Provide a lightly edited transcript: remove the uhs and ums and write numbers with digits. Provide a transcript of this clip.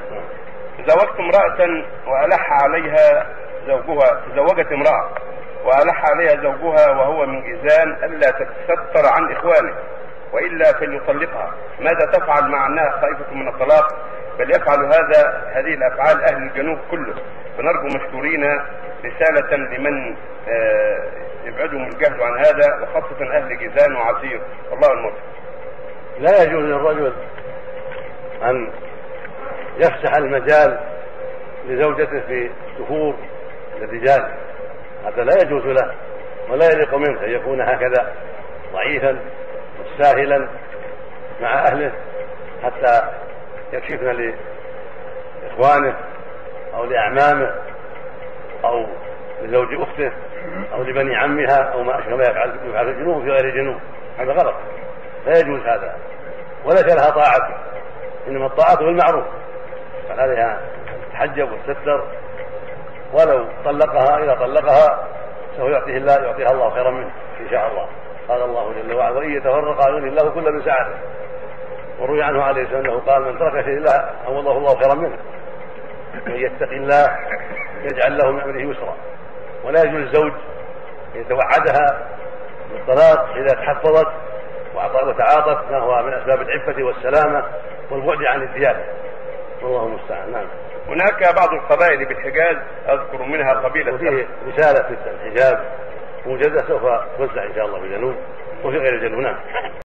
تزوجت امرأة وألح عليها زوجها، تزوجت امرأة وألح عليها زوجها وهو من جيزان ألا تتستر عن إخوانه وإلا فليطلقها، ماذا تفعل مع أنها خائفة من الطلاق بل يفعل هذه الأفعال أهل الجنوب كله؟ فنرجو مشكورين رسالة لمن يبعدهم الجهل عن هذا وخاصة أهل جيزان وعسير، والله الموفق. لا يجوز للرجل أن يفسح المجال لزوجته في دخول الرجال، هذا لا يجوز له ولا يليق منه أن يكون هكذا ضعيفا مستاهلا مع أهله حتى يكشفن لإخوانه أو لأعمامه أو لزوج أخته أو لبني عمها أو ما أشبه ما يفعل الجنوب في غير الجنوب، هذا غلط لا يجوز هذا وليس لها طاعة، إنما الطاعة بالمعروف، فعليها تحجب وتستر، ولو طلقها إذا طلقها سوف يعطيها الله خيرا منه إن شاء الله. قال الله جل وعلا وإن يتفرقا يغني الله كل من سعته، وروي عنه عليه السلام أنه قال من ترك شيء الله عوضه الله خيرا منه، من يتق الله يجعل له من أمره يسرا. ولا يجوز الزوج يتوعدها بالطلاق إذا تحفظت وتعاطت ما هو من أسباب العفة والسلامة والبعد عن الديانة، والله المستعان. نعم. هناك بعض القبائل بالحجاز أذكر منها قبيلة، وفيه رسالة في الحجاب موجودة سوف توزع إن شاء الله في الجنوب وفي غير الجنوب. نعم.